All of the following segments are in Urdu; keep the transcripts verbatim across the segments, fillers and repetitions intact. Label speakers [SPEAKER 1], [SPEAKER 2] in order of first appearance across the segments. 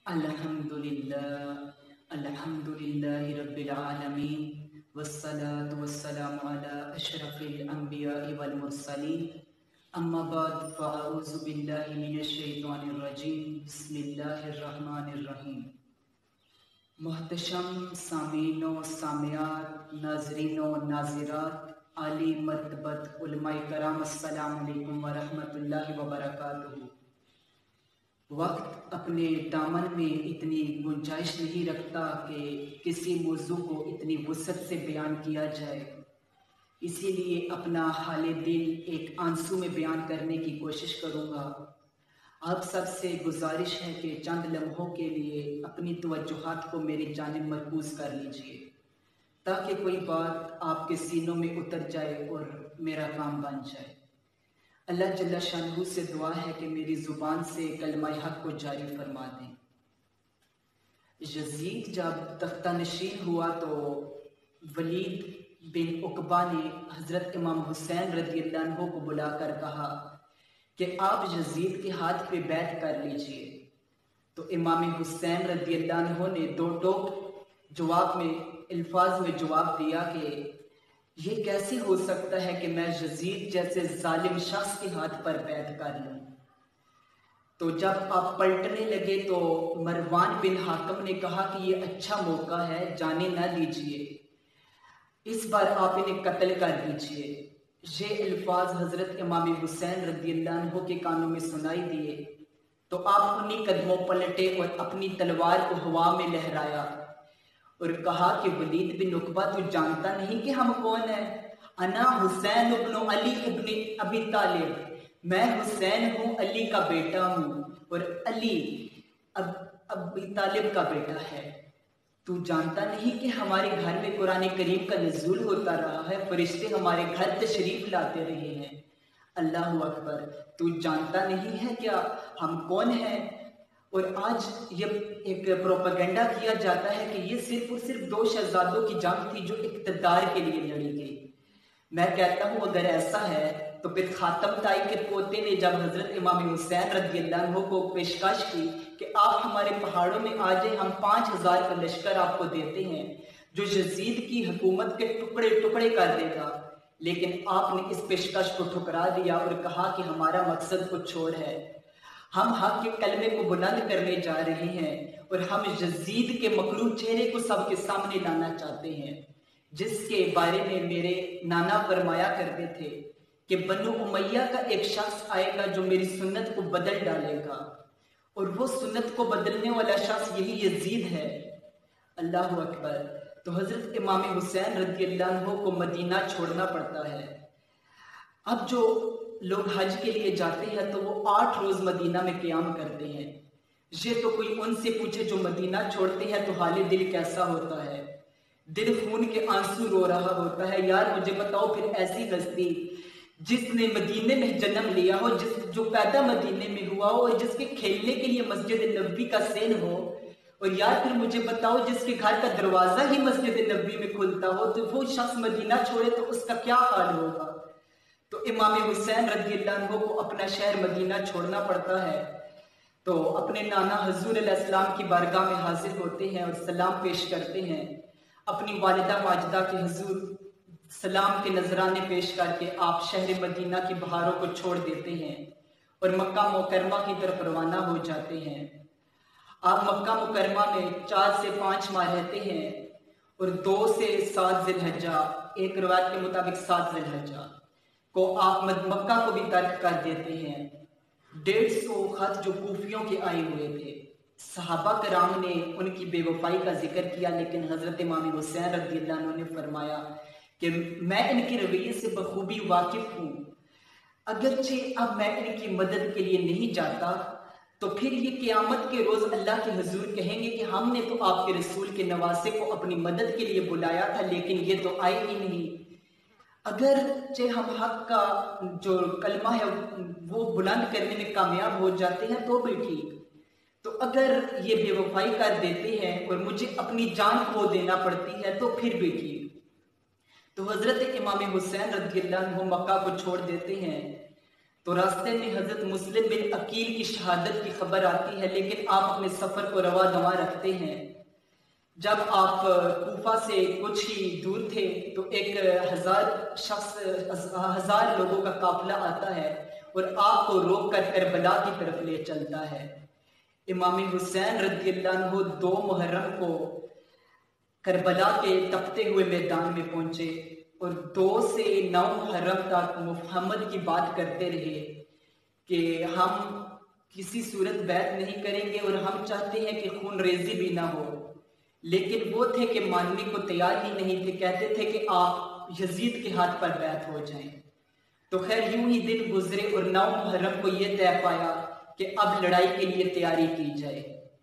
[SPEAKER 1] الحمدللہ الحمدللہ رب العالمین والصلاة والسلام علی اشرف الانبیاء والمرسلین اما بعد فاعوذ باللہ من الشیطان الرجیم بسم اللہ الرحمن الرحیم۔ محتشم سامعین و سامعات، ناظرین و ناظرات، عالی مرتبت علماء کرام، السلام علیکم ورحمۃ اللہ وبرکاتہ۔ وقت اپنے دامن میں اتنی گنجائش نہیں رکھتا کہ کسی موضوع کو اتنی وسعت سے بیان کیا جائے، اسی لیے اپنا حال دل ایک آنسو میں بیان کرنے کی کوشش کروں گا۔ آپ سب سے گزارش ہے کہ چند لمحوں کے لیے اپنی توجہات کو میری جانب مرکوز کر لیجئے تاکہ کوئی بات آپ کے سینوں میں اتر جائے اور میرا کام بن جائے۔ اللہ جل شانہ سے دعا ہے کہ میری زبان سے کلمہ حق کو جاری فرما دیں۔ یزید جب تختہ نشین ہوا تو ولید بن عقبہ نے حضرت امام حسین رضی اللہ عنہ کو بلا کر کہا کہ آپ یزید کے ہاتھ پہ بیعت کر لیجئے، تو امام حسین رضی اللہ عنہ نے دو ٹوک جواب میں الفاظ میں جواب دیا کہ یہ کیسے ہو سکتا ہے کہ میں یزید جیسے ظالم شخص کے ہاتھ پر بیعت کر لوں۔ تو جب آپ پلٹنے لگے تو مروان بن حاکم نے کہا کہ یہ اچھا موقع ہے، جانے نہ دیجئے، اس بار آپ انہیں قتل کر دیجئے۔ یہ الفاظ حضرت امام حسین رضی اللہ عنہ کے کانوں میں سنائی دیے تو آپ انہی قدموں پلٹے اور اپنی تلوار کو ہوا میں لہرایا اور کہا کہ ولید بن عقبہ تو جانتا نہیں کہ ہم کون ہیں؟ انا حسین ابن علی ابن ابی طالب، میں حسین ہوں، علی کا بیٹا ہوں، اور علی اب ابی طالب کا بیٹا ہے۔ تو جانتا نہیں کہ ہمارے گھر میں قرآن کریم کا نزول ہوتا رہا ہے، فرشتے ہمارے گھر تشریف لاتے رہے ہیں۔ اللہ اکبر، تو جانتا نہیں ہے کیا ہم کون ہیں؟ اور آج یہ ایک پروپیگنڈا کیا جاتا ہے کہ یہ صرف اور صرف دو شہزادوں کی جنگ تھی جو اقتدار کے لیے لڑی گئی۔ میں کہتا ہوں اگر ایسا ہے تو پھر خاتم طائی کے پوتے نے جب حضرت امام حسین رضی اللہ عنہ کو پیشکش کی کہ آپ ہمارے پہاڑوں میں آ جائیں، ہم پانچ ہزار کا لشکر آپ کو دیتے ہیں جو یزید کی حکومت کے ٹکڑے ٹکڑے کر دے گا، لیکن آپ نے اس پیشکش کو ٹھکرا دیا اور کہا کہ ہمارا مقصد کچھ اور ہے، ہم حق کے کلمے کو بلند کرنے جا رہے ہیں اور ہم یزید کے مکروہ چہرے کو سب کے سامنے لانا چاہتے ہیں، جس کے بارے میں میرے نانا فرمایا کرتے تھے کہ بنو امیہ کا ایک شخص آئے گا جو میری سنت کو بدل ڈالے گا، اور وہ سنت کو بدلنے والا شخص یہی یزید ہے۔ اللہ اکبر۔ تو حضرت امام حسین رضی اللہ عنہ کو مدینہ چھوڑنا پڑتا ہے۔ اب جو لوگ حج کے لیے جاتے ہیں تو وہ آٹھ روز مدینہ میں قیام کرتے ہیں۔ یہ تو کوئی ان سے پوچھے جو مدینہ چھوڑتے ہیں تو حال دل کیسا ہوتا ہے، دل خون کے آنسو رو رہا ہوتا ہے۔ یار مجھے بتاؤ پھر ایسی ہستی جس نے مدینے میں جنم لیا ہو، جس جو پیدا مدینے میں ہوا ہو اور جس کے کھیلنے کے لیے مسجد نبوی کا سین ہو، اور یار پھر مجھے بتاؤ جس کے گھر کا دروازہ ہی مسجد نبوی میں کھلتا ہو، تو وہ شخص مدینہ چھوڑے تو اس کا کیا حال ہوگا؟ تو امام حسین رضی اللہ عنہ کو اپنا شہر مدینہ چھوڑنا پڑتا ہے، تو اپنے نانا حضور علیہ السلام کی بارگاہ میں حاضر ہوتے ہیں اور سلام پیش کرتے ہیں۔ اپنی والدہ ماجدہ کے حضور سلام کے نذرانے پیش کر کے آپ شہر مدینہ کی بہاروں کو چھوڑ دیتے ہیں اور مکہ مکرمہ کی طرف روانہ ہو جاتے ہیں۔ آپ مکہ مکرمہ میں چار سے پانچ ماہ رہتے ہیں اور دو سے سات ذی الحجہ، ایک روایت کے مطابق سات ذی الحجہ کو آپ مکہ کو بھی ترک کر دیتے ہیں۔ ڈیڑھ سو خط جو کوفیوں کے آئے ہوئے تھے، صحابہ کرام نے ان کی بے وفائی کا ذکر کیا، لیکن حضرت امام حسین رضی اللہ عنہ نے فرمایا کہ میں ان کے رویے سے بخوبی واقف ہوں، اگرچہ اب میں ان کی مدد کے لیے نہیں جاتا تو پھر یہ قیامت کے روز اللہ کے حضور کہیں گے کہ ہم نے تو آپ کے رسول کے نواسے کو اپنی مدد کے لیے بلایا تھا لیکن یہ تو آئے ہی نہیں۔ اگرچہ ہم حق کا جو کلمہ ہے وہ بلند کرنے میں کامیاب ہو جاتے ہیں تو بھی ٹھیک، تو اگر یہ بے وفائی کر دیتے ہیں اور مجھے اپنی جان کھو دینا پڑتی ہے تو پھر بھی ٹھیک۔ تو حضرت امام حسین رضی اللہ عنہ مکہ کو چھوڑ دیتے ہیں، تو تو راستے میں حضرت مسلم بن عقیل کی شہادت کی خبر آتی ہے، لیکن آپ اپنے سفر کو رواں دواں رکھتے ہیں۔ جب آپ کوفہ سے کچھ ہی دور تھے تو ایک ہزار شخص ہزار لوگوں کا قافلہ آتا ہے اور آپ کو روک کر کربلا کی طرف لے چلتا ہے۔ امام حسین رضی اللہ عنہ دو محرم کو کربلا کے تپتے ہوئے میدان میں پہنچے اور دو سے نو محرم تک محمد کی بات کرتے رہے کہ ہم کسی صورت بیعت نہیں کریں گے اور ہم چاہتے ہیں کہ خون ریزی بھی نہ ہو، لیکن وہ تھے کہ ماننے کو تیار ہی نہیں تھے، کہتے تھے کہ آپ یزید کے ہاتھ پر بیعت ہو جائیں۔ تو خیر یوں ہی دن گزرے اور نو محرم کو یہ طے پایا کہ اب لڑائی کے لیے تیاری کی جائے۔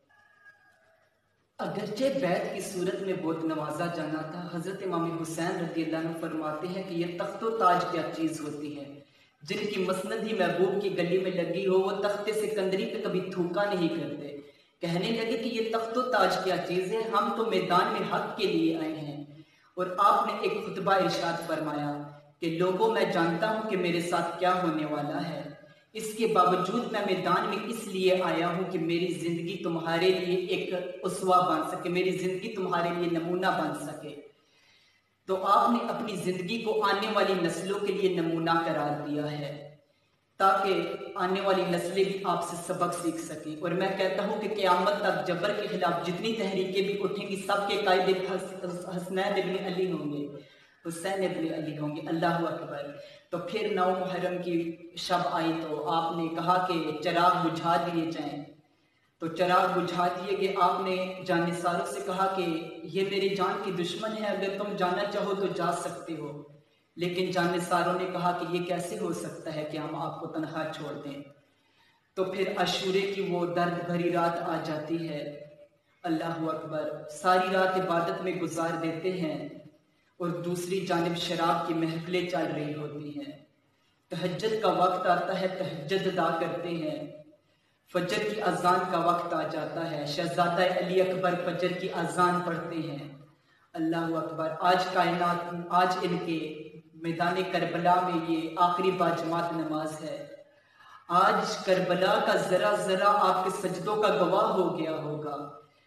[SPEAKER 1] اگرچہ بیعت کی صورت میں بہت نوازا جانا تھا، حضرت امام حسین رضی اللہ عنہ فرماتے ہیں کہ یہ تخت و تاج کیا چیز ہوتی ہے، جن کی مسند ہی محبوب کی گلی میں لگی ہو وہ تخت سکندری پہ کبھی تھوکا نہیں کرتے۔ کہنے لگے کہ یہ تخت و تاج کیا چیز ہے، ہم تو میدان میں حق کے لیے آئے ہیں۔ اور آپ نے ایک خطبہ ارشاد فرمایا کہ لوگوں میں جانتا ہوں کہ میرے ساتھ کیا ہونے والا ہے، اس کے باوجود میں میدان میں اس لیے آیا ہوں کہ میری زندگی تمہارے لیے ایک اسوہ بن سکے، میری زندگی تمہارے لیے نمونہ بن سکے۔ تو آپ نے اپنی زندگی کو آنے والی نسلوں کے لیے نمونہ قرار دیا ہے تاکہ آنے والی نسلیں بھی آپ سے سبق سیکھ سکیں۔ اور میں کہتا ہوں کہ قیامت تک جبر کے خلاف جتنی تحریکیں بھی اٹھیں گی سب کے قائد حسنین ابن علی ہوں گے، حسین ابن علی ہوں گے۔ اللہ اکبر۔ تو پھر نو محرم کی شب آئی تو آپ نے کہا کہ چراغ بجھا دیے جائیں، تو چراغ بجھا دیے گئے۔ آپ نے جانثاروں سے کہا کہ یہ میری جان کی دشمن ہے، اگر تم جانا چاہو تو جا سکتے ہو، لیکن جانثاروں نے کہا کہ یہ کیسے ہو سکتا ہے کہ ہم آپ کو تنہا چھوڑ دیں۔ تو پھر عاشورے کی وہ درد بھری رات آ جاتی ہے۔ اللہ اکبر۔ ساری رات عبادت میں گزار دیتے ہیں اور دوسری جانب شراب کی محفلیں چل رہی ہوتی ہیں۔ تہجد کا وقت آتا ہے، تہجد ادا کرتے ہیں۔ فجر کی اذان کا وقت آ جاتا ہے، شہزادہ علی اکبر فجر کی اذان پڑھتے ہیں۔ اللہ اکبر۔ آج کائنات آج ان کے میدان کربلا میں یہ آخری باجماعت نماز ہے۔ آج کربلا کا ذرا ذرا آپ کے سجدوں کا گواہ ہو گیا ہوگا۔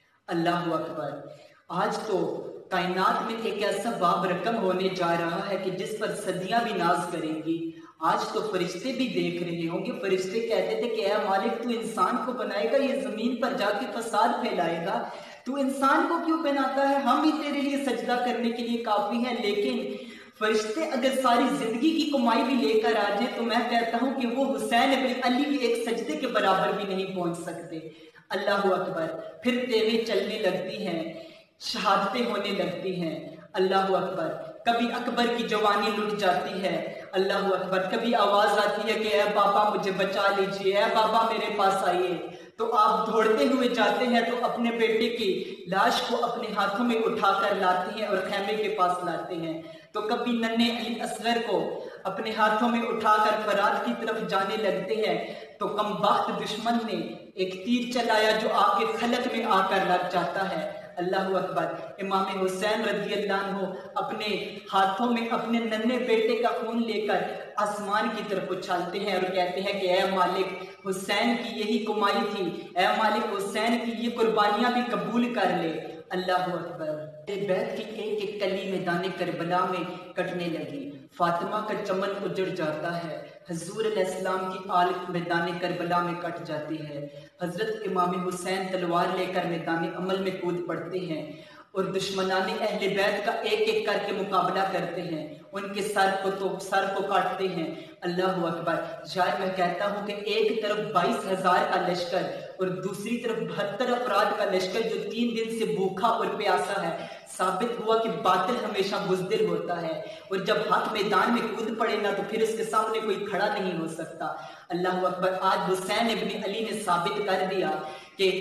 [SPEAKER 1] اللہ اکبر۔ آج تو کائنات میں ایک ایسا باب رقم ہونے جا رہا ہے کہ جس پر صدیاں بھی ناز کریں گی۔ آج تو فرشتے بھی دیکھ رہے ہوں گے، فرشتے کہتے تھے کہ اے مالک تو انسان کو بنائے گا، یہ زمین پر جا کے فساد پھیلائے گا، تو انسان کو کیوں بناتا ہے، ہم ہی تیرے لیے سجدہ کرنے کے لیے کافی ہیں۔ لیکن فرشتے اگر ساری زندگی کی کمائی بھی لے کر آ جائیں تو میں کہتا ہوں کہ وہ حسین ابن علی کے ایک سجدے کے برابر بھی نہیں پہنچ سکتے۔ اللہ اکبر۔ پھر تیریں چلنے لگتی ہیں، شہادتیں ہونے لگتی ہیں۔ اللہ اکبر۔ کبھی اکبر کی جوانی لٹ جاتی ہے۔ اللہ اکبر۔ کبھی آواز آتی ہے کہ اے بابا مجھے بچا لیجئے، اے بابا میرے پاس آئیے، تو آپ دوڑتے ہوئے جاتے ہیں تو اپنے بیٹے کی لاش کو اپنے ہاتھوں میں اٹھا کر لاتے ہیں اور خیمے کے پاس لاتے ہیں۔ تو کبھی ننھے علی اصغر کو اپنے ہاتھوں میں اٹھا کر فرات کی طرف جانے لگتے ہیں تو کم بخت دشمن نے ایک تیر چلایا جو آپ کے خلق میں آ کر لگ جاتا ہے۔ اللہ اکبر۔ امام حسین رضی اللہ عنہ اپنے ہاتھوں میں اپنے ننھے بیٹے کا خون لے کر آسمان کی طرف اچھالتے ہیں اور کہتے ہیں کہ اے مالک حسین کی یہی کمائی تھی، اے مالک حسین کی یہ قربانیاں بھی قبول کر لے۔ اللہ اکبر۔ بیت کی ایک ایک کلی میدان کربلا میں کٹنے لگی، فاطمہ کا چمن اجڑ جاتا ہے، حضور علیہ السلام کی آل میدان کربلا میں کٹ جاتی ہے۔ حضرت امام حسین تلوار لے کر میدان عمل میں کود پڑتے ہیں اور دشمنان اہل بیت کا ایک ایک کر کے مقابلہ کرتے ہیں، ان کے سر کو تو سر کو کاٹتے ہیں۔ اللہ اکبر۔ شاید میں کہتا ہوں کہ ایک طرف بائیس ہزار کا لشکر اور دوسری طرف بہتر افراد کا لشکر جو تین دن سے بھوکا اور پیاسا ہے۔ ثابت ہوا کہ باطل ہمیشہ بزدل ہوتا ہے اور جب حق میدان میں کود پڑے نا تو پھر اس کے سامنے کوئی کھڑا نہیں ہو سکتا۔ اللہ اکبر۔ آج حسین ابن علی نے ثابت کر دیا کہ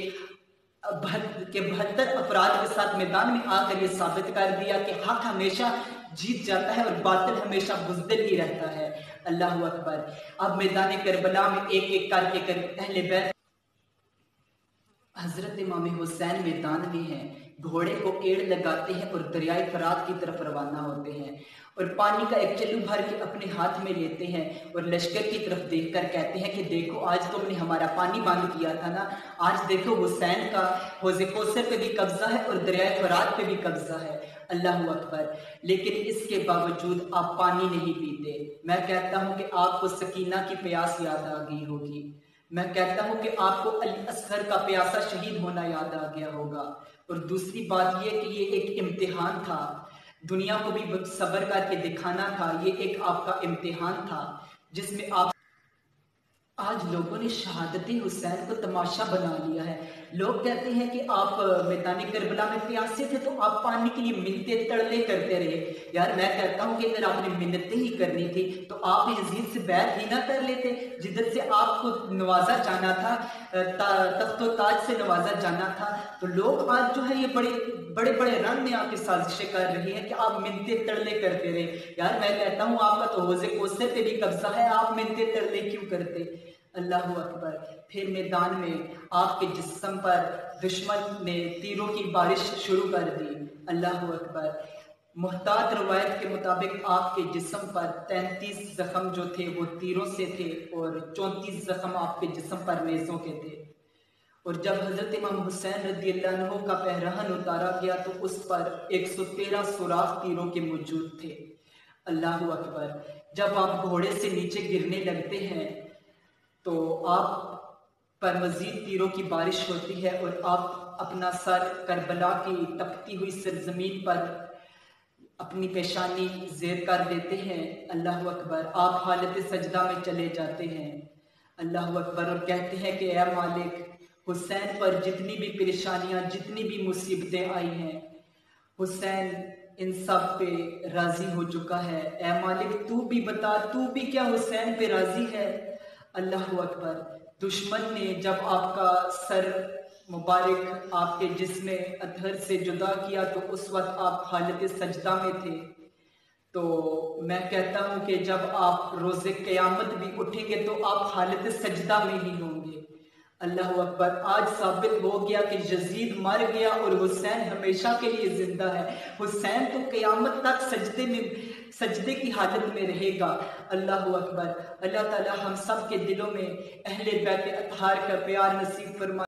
[SPEAKER 1] کہ بہتر افراد کے ساتھ میدان میں آ کر یہ ثابت کر دیا کہ حق ہمیشہ جیت جاتا ہے اور باطل ہمیشہ بزدل ہی رہتا ہے۔ اللہ اکبر۔ اب میدان کربلا میں ایک ایک کر کے اہل بیت حضرت امام حسین میدان میں ہیں، گھوڑے کو ایڑ لگاتے ہیں اور دریائے فرات کی طرف روانہ ہوتے ہیں اور پانی کا ایک چلو بھر کے اپنے ہاتھ میں لیتے ہیں اور لشکر کی طرف دیکھ کر کہتے ہیں کہ دیکھو آج تم نے ہمارا پانی بند کیا تھا نا، آج دیکھو حسین کا حوض کوثر پہ بھی قبضہ ہے اور دریائے فرات پہ بھی قبضہ ہے۔ اللہ اکبر۔ لیکن اس کے باوجود آپ پانی نہیں پیتے۔ میں کہتا ہوں کہ آپ کو سکینہ کی پیاس یاد آ گئی ہوگی، میں کہتا ہوں کہ آپ کو علی اصغر کا پیاسا شہید ہونا یاد آ گیا ہوگا۔ اور دوسری بات یہ کہ یہ ایک امتحان تھا، دنیا کو بھی صبر کر کے دکھانا تھا، یہ ایک آپ کا امتحان تھا جس میں آپ آج لوگوں نے شہادت حسین کو تماشا بنا لیا ہے۔ لوگ کہتے ہیں کہ آپ میدان کربلا میں پیاسے تھے تو آپ پانی کے لیے منتیں تڑلے کرتے رہے۔ یار میں کہتا ہوں کہ اگر آپ نے منتیں ہی کرنی تھی تو آپ یزید سے بیعت ہی نہ کر لیتے، جدھر سے آپ کو نوازا جانا تھا، تخت و تاج سے نوازا جانا تھا۔ تو لوگ آج جو ہے یہ بڑے بڑے بڑے رنگ میں آپ کی سازشیں کر رہی ہیں کہ آپ منتیں تڑلے کرتے رہے۔ یار میں کہتا ہوں آپ کا تو حوض کوثر پہ بھی قبضہ ہے، آپ منتیں تڑلے کیوں کرتے؟ اللہ اکبر۔ پھر میدان میں آپ کے جسم پر دشمن نے تیروں کی بارش شروع کر دی۔ اللہ اکبر۔ محتاط روایت کے مطابق آپ کے جسم پر تینتیس زخم جو تھے وہ تیروں سے تھے اور چونتیس زخم آپ کے جسم پر نیزوں کے تھے۔ اور جب حضرت امام حسین رضی اللہ عنہ کا پہرہن اتارا گیا تو اس پر ایک سو تیرہ سوراخ تیروں کے موجود تھے۔ اللہ اکبر۔ جب آپ گھوڑے سے نیچے گرنے لگتے ہیں تو آپ پر مزید تیروں کی بارش ہوتی ہے اور آپ اپنا سر کربلا کی تپتی ہوئی سرزمین پر اپنی پیشانی زیر کر دیتے ہیں۔ اللہ اکبر۔ آپ حالت سجدہ میں چلے جاتے ہیں۔ اللہ اکبر۔ اور کہتے ہیں کہ اے مالک، حسین پر جتنی بھی پریشانیاں، جتنی بھی مصیبتیں آئی ہیں، حسین ان سب پہ راضی ہو چکا ہے۔ اے مالک تو بھی بتا، تو بھی کیا حسین پہ راضی ہے؟ اللہ اکبر۔ دشمن نے جب آپ کا سر مبارک آپ کے جسم اطہر سے جدا کیا تو اس وقت آپ حالت سجدہ میں تھے۔ تو میں کہتا ہوں کہ جب آپ روز قیامت بھی اٹھیں گے تو آپ حالت سجدہ میں ہی ہوں گے۔ اللہ اکبر۔ آج ثابت ہو گیا کہ یزید مر گیا اور حسین ہمیشہ کے لیے زندہ ہے۔ حسین تو قیامت تک سجدے میں سجدے کی حالت میں رہے گا۔ اللہ اکبر۔ اللہ تعالی ہم سب کے دلوں میں اہل بیت اطہار کا پیار نصیب فرمائے۔